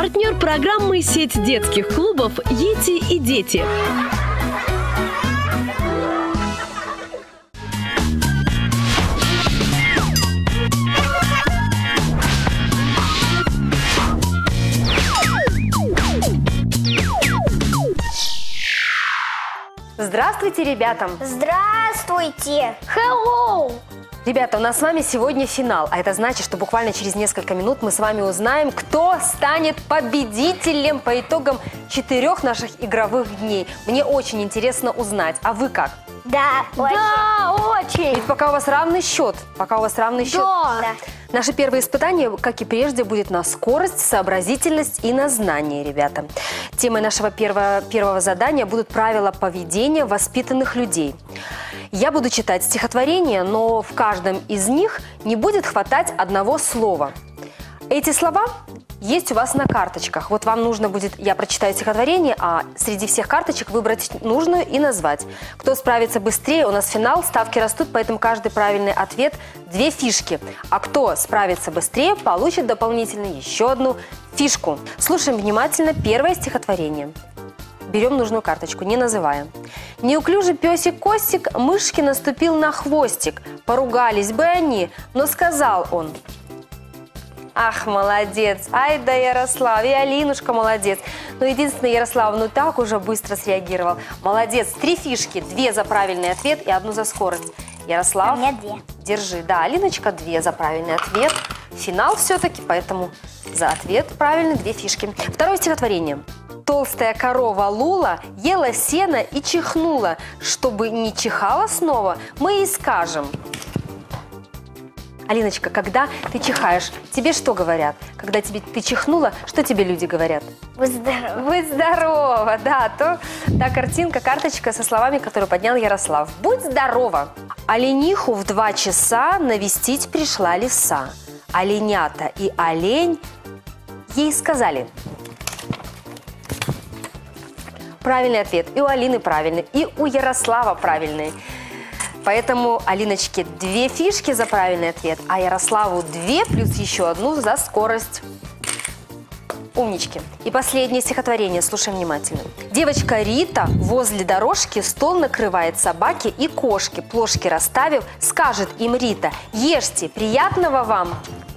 Партнер программы «Сеть детских клубов «Йети и дети». Здравствуйте, ребята! Здравствуйте! Hello! Ребята, у нас с вами сегодня финал, а это значит, что буквально через несколько минут мы с вами узнаем, кто станет победителем по итогам 4 наших игровых дней. Мне очень интересно узнать, а вы как? Да, очень! Ведь пока у вас равный счет, Да. Наше первое испытание, как и прежде, будет на скорость, сообразительность и на знание, ребята. Темой нашего первого задания будут правила поведения воспитанных людей. Я буду читать стихотворения, но в каждом из них не будет хватать одного слова. Эти слова есть у вас на карточках. Вот вам нужно будет, я прочитаю стихотворение, а среди всех карточек выбрать нужную и назвать. Кто справится быстрее, у нас финал, ставки растут, поэтому каждый правильный ответ 2 фишки. А кто справится быстрее, получит дополнительно еще 1 фишку. Слушаем внимательно первое стихотворение. Берем нужную карточку, не называем. Неуклюжий песик Костик мышке наступил на хвостик. Поругались бы они, но сказал он: ах, молодец, ай да Ярослав, и Алинушка молодец. Но единственное, Ярослав, ну так уже быстро среагировал. Молодец, 3 фишки, 2 за правильный ответ и 1 за скорость. Ярослав, У меня 2. Держи. Да, Алиночка 2 за правильный ответ. Финал все-таки, поэтому за ответ правильный 2 фишки. Второе стихотворение. Толстая корова Лула ела сено и чихнула. Чтобы не чихала снова, мы и скажем. Алиночка, когда ты чихаешь, тебе что говорят? Когда ты чихнула, что тебе люди говорят? Будь здорова. Будь здорова, да, та картинка, карточка со словами, которую поднял Ярослав. Будь здорова. Олениху в 2 часа навестить пришла лиса. Оленята и олень ей сказали. Правильный ответ. И у Алины правильный, и у Ярослава правильный. Поэтому Алиночке 2 фишки за правильный ответ, а Ярославу 2 плюс еще 1 за скорость. Умнички. И последнее стихотворение, слушаем внимательно. Девочка Рита возле дорожки стол накрывает собаки и кошки. Плошки расставив, скажет им Рита: ешьте, приятного вам.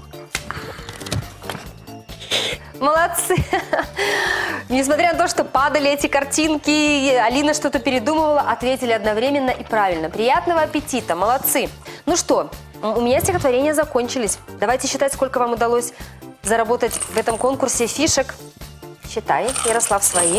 Молодцы! Несмотря на то, что падали эти картинки, Алина что-то передумывала, ответили одновременно и правильно. Приятного аппетита! Молодцы! Ну что, у меня стихотворения закончились. Давайте считать, сколько вам удалось заработать в этом конкурсе фишек. Считай, Ярослав, свои.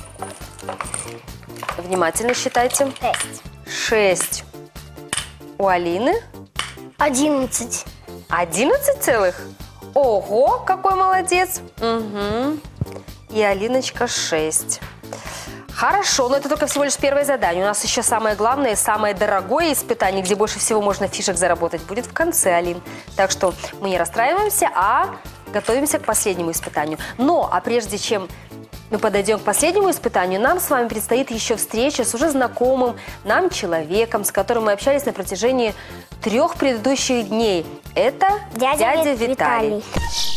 Внимательно считайте. 6. У Алины? 11. 11 целых? Ого, какой молодец! Угу. И Алиночка 6. Хорошо, но это только всего лишь первое задание. У нас еще самое главное, самое дорогое испытание, где больше всего можно фишек заработать, будет в конце, Алин. Так что мы не расстраиваемся, а готовимся к последнему испытанию. А прежде чем мы подойдем к последнему испытанию, нам с вами предстоит еще встреча с уже знакомым нам человеком, с которым мы общались на протяжении 3 предыдущих дней. Это дядя Виталий.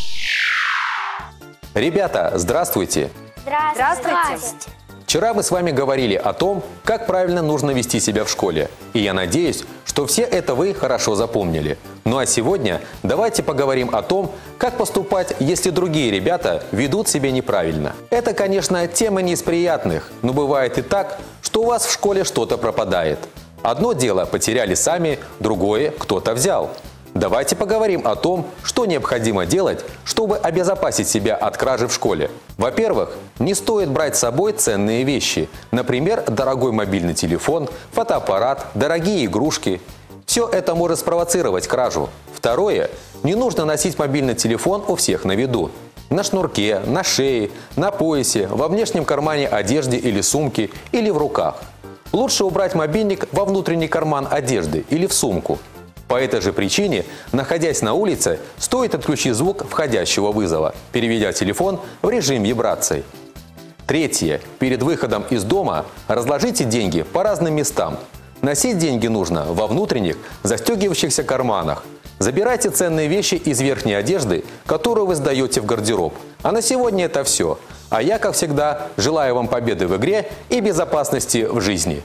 Ребята, здравствуйте! Здравствуйте! Вчера мы с вами говорили о том, как правильно нужно вести себя в школе. И я надеюсь, что все это вы хорошо запомнили. Ну а сегодня давайте поговорим о том, как поступать, если другие ребята ведут себя неправильно. Это, конечно, тема не из приятных, но бывает и так, что у вас в школе что-то пропадает. Одно дело потеряли сами, другое кто-то взял. Давайте поговорим о том, что необходимо делать, чтобы обезопасить себя от кражи в школе. Во-первых, не стоит брать с собой ценные вещи. Например, дорогой мобильный телефон, фотоаппарат, дорогие игрушки. Все это может спровоцировать кражу. Второе, не нужно носить мобильный телефон у всех на виду. На шнурке, на шее, на поясе, во внешнем кармане одежды или сумки, или в руках. Лучше убрать мобильник во внутренний карман одежды или в сумку. По этой же причине, находясь на улице, стоит отключить звук входящего вызова, переведя телефон в режим вибраций. Третье. Перед выходом из дома разложите деньги по разным местам. Носить деньги нужно во внутренних, застегивающихся карманах. Забирайте ценные вещи из верхней одежды, которую вы сдаете в гардероб. А на сегодня это все. А я, как всегда, желаю вам победы в игре и безопасности в жизни.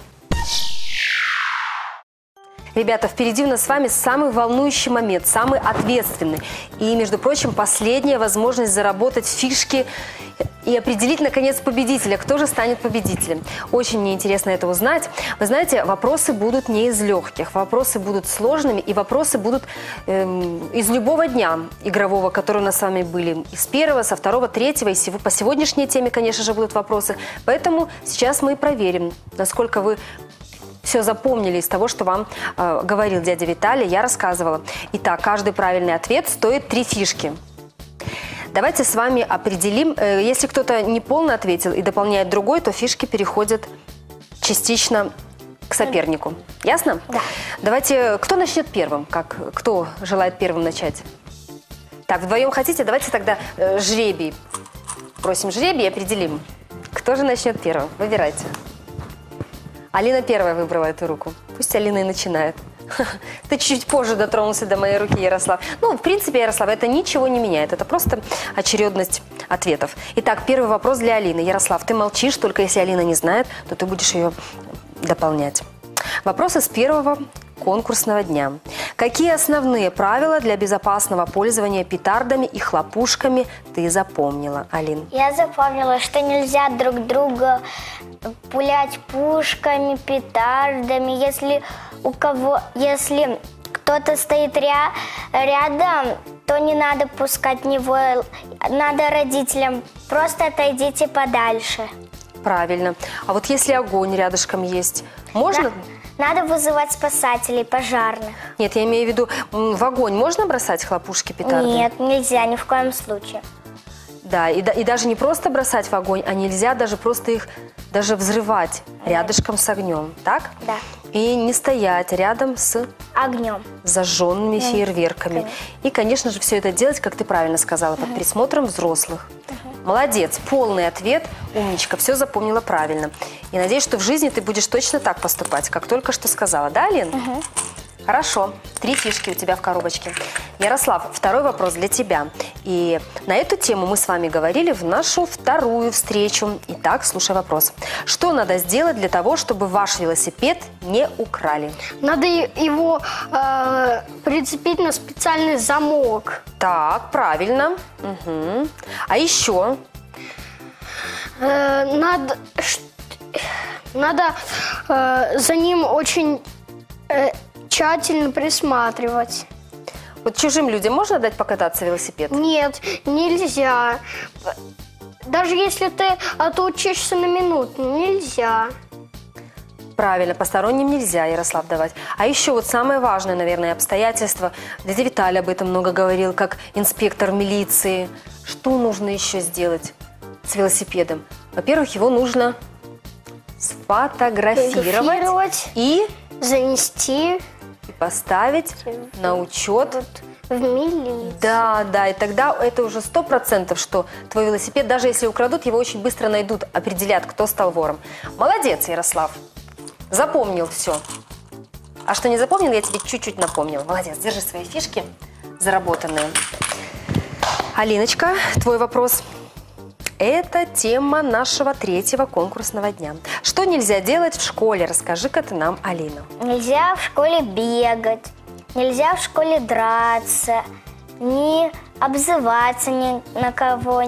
Ребята, впереди у нас с вами самый волнующий момент, самый ответственный. И, между прочим, последняя возможность заработать фишки и определить, наконец, победителя. Кто же станет победителем? Очень мне интересно это узнать. Вы знаете, вопросы будут не из легких, вопросы будут сложными, и вопросы будут из любого дня игрового, которые у нас с вами были. Из первого, со второго, третьего, и по сегодняшней теме, конечно же, будут вопросы. Поэтому сейчас мы и проверим, насколько вы все запомнили из того, что вам говорил дядя Виталий, я рассказывала. Итак, каждый правильный ответ стоит 3 фишки. Давайте с вами определим, если кто-то неполно ответил и дополняет другой, то фишки переходят частично к сопернику. Ясно? Да. Давайте, кто начнет первым? Кто желает первым начать? Так, вдвоем хотите? Давайте тогда жребий. Просим жребий и определим. Кто же начнет первым? Выбирайте. Алина первая выбрала эту руку. Пусть Алина и начинает. Ты чуть-чуть позже дотронулся до моей руки, Ярослав. Ну, в принципе, Ярослав, это ничего не меняет. Это просто очередность ответов. Итак, первый вопрос для Алины. Ярослав, ты молчишь, только если Алина не знает, то ты будешь ее дополнять. Вопрос из первого конкурсного дня. Какие основные правила для безопасного пользования петардами и хлопушками ты запомнила, Алин? Я запомнила, что нельзя друг друга пулять пушками, петардами. Если кто-то стоит рядом, то не надо пускать в него. Надо родителям. Просто отойдите подальше. Правильно. А вот если огонь рядышком есть, можно? Надо вызывать спасателей, пожарных. Нет, я имею в виду, в огонь можно бросать хлопушки, петарды? Нет, нельзя, ни в коем случае. Да, и даже не просто бросать в огонь, а нельзя даже просто их даже взрывать рядышком с огнем, так? Да. И не стоять рядом с Огнем. зажженными фейерверками. Конечно. И, конечно же, все это делать, как ты правильно сказала, под присмотром взрослых. Молодец, полный ответ, умничка, все запомнила правильно. И надеюсь, что в жизни ты будешь точно так поступать, как только что сказала. Да, Лен? Хорошо, 3 фишки у тебя в коробочке. Ярослав, второй вопрос для тебя. И на эту тему мы с вами говорили в нашу вторую встречу. Итак, слушай вопрос. Что надо сделать для того, чтобы ваш велосипед не украли? Надо его прицепить на специальный замок. Так, правильно. Угу. А еще? Надо за ним очень тщательно присматривать. Вот чужим людям можно дать покататься велосипед? Нет, нельзя. Даже если ты отучишься на минуту, нельзя. Правильно, посторонним нельзя, Ярослав, давать. А еще вот самое важное, наверное, обстоятельство. Дядя Виталий об этом много говорил, как инспектор милиции. Что нужно еще сделать с велосипедом? Во-первых, его нужно сфотографировать и занести поставить на учет в милицию. Да, да, и тогда это уже 100%, что твой велосипед, даже если украдут, его очень быстро найдут, определят, кто стал вором. Молодец, Ярослав. Запомнил все. А что не запомнил, я тебе чуть-чуть напомнил. Молодец, держи свои фишки заработанные. Алиночка, твой вопрос. Это тема нашего 3-го конкурсного дня. Что нельзя делать в школе? Расскажи-ка ты нам, Алина. Нельзя в школе бегать, нельзя в школе драться, не обзываться ни на кого,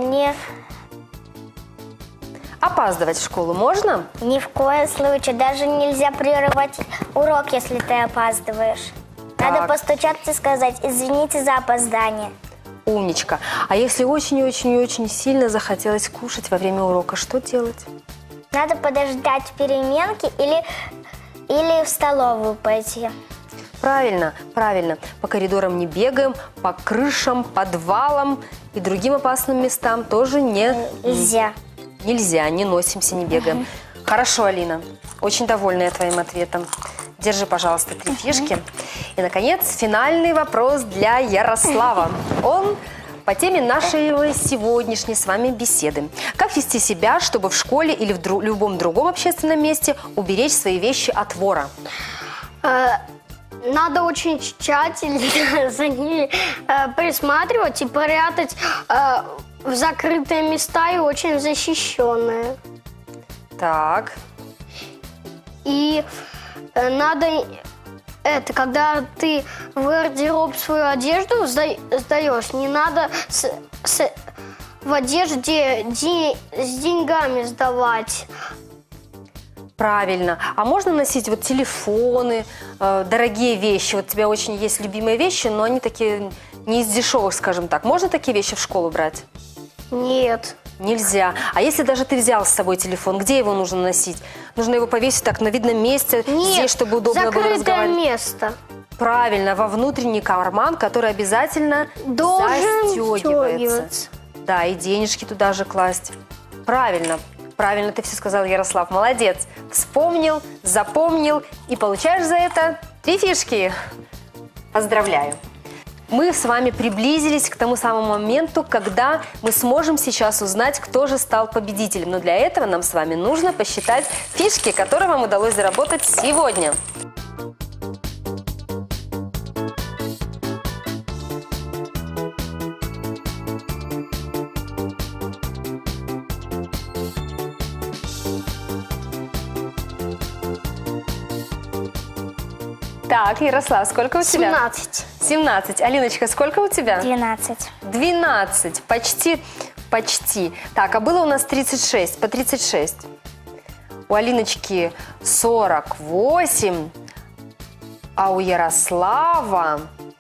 Опаздывать в школу можно? ни в коем случае. Даже нельзя прерывать урок, если ты опаздываешь. Надо Так. постучаться и сказать: извините за опоздание. Умничка. А если очень-очень-очень сильно захотелось кушать во время урока, что делать? Надо подождать переменки или в столовую пойти. Правильно, правильно. По коридорам не бегаем, по крышам, подвалам и другим опасным местам тоже Нельзя. Нельзя, не носимся, не бегаем. Хорошо, Алина. Очень довольна я твоим ответом. Держи, пожалуйста, 3 фишки. И, наконец, финальный вопрос для Ярослава. Он по теме нашей сегодняшней с вами беседы. Как вести себя, чтобы в школе или в любом другом общественном месте уберечь свои вещи от вора? надо очень тщательно за ними присматривать и прятать в закрытые места и очень защищенные. Так. И надо когда ты в гардероб свою одежду сдаешь, не надо в одежде с деньгами сдавать. Правильно. А можно носить вот телефоны, дорогие вещи? Вот у тебя очень есть любимые вещи, но они такие не из дешевых, скажем так. Можно такие вещи в школу брать? Нет. Нельзя. А если даже ты взял с собой телефон, где его нужно носить? Нужно его повесить так на видном месте, здесь, чтобы удобно было разговаривать. Закрытое место. Правильно, во внутренний карман, который обязательно застегивается. Да, и денежки туда же класть. Правильно. Правильно ты все сказал, Ярослав. Молодец. Вспомнил, запомнил и получаешь за это 3 фишки. Поздравляю. Мы с вами приблизились к тому самому моменту, когда мы сможем сейчас узнать, кто же стал победителем. Но для этого нам с вами нужно посчитать фишки, которые вам удалось заработать сегодня. Так, Ярослав, сколько у тебя? 17. 17. Алиночка, сколько у тебя? 12. 12. Почти. Так, а было у нас 36, по 36. У Алиночки 48, а у Ярослава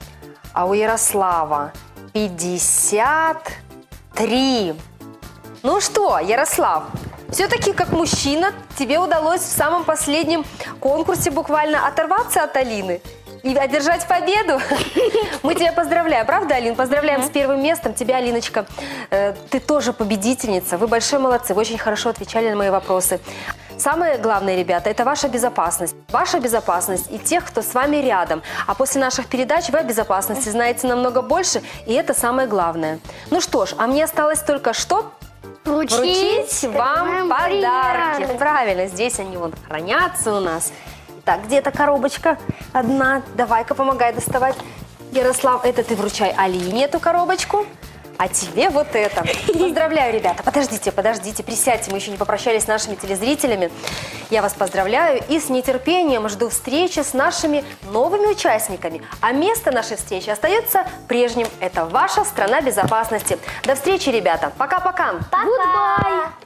53. Ну что, Ярослав, все-таки как мужчина тебе удалось в самом последнем конкурсе буквально оторваться от Алины и одержать победу. Мы тебя поздравляем, правда, Алин? Поздравляем с первым местом. Тебя, Алиночка, ты тоже победительница. Вы большие молодцы, вы очень хорошо отвечали на мои вопросы. Самое главное, ребята, это ваша безопасность. Ваша безопасность и тех, кто с вами рядом. А после наших передач вы о безопасности знаете намного больше, и это самое главное. Ну что ж, а мне осталось только что? Вручить вам подарки. Приятно. Правильно, здесь они вон хранятся у нас. Так, где-то коробочка одна. Давай-ка помогай доставать. Ярослав, это ты вручай Алине эту коробочку. А тебе вот это. Поздравляю, ребята. Подождите, присядьте. Мы еще не попрощались с нашими телезрителями. Я вас поздравляю и с нетерпением жду встречи с нашими новыми участниками. А место нашей встречи остается прежним. Это ваша страна безопасности. До встречи, ребята. Пока-пока. Пока!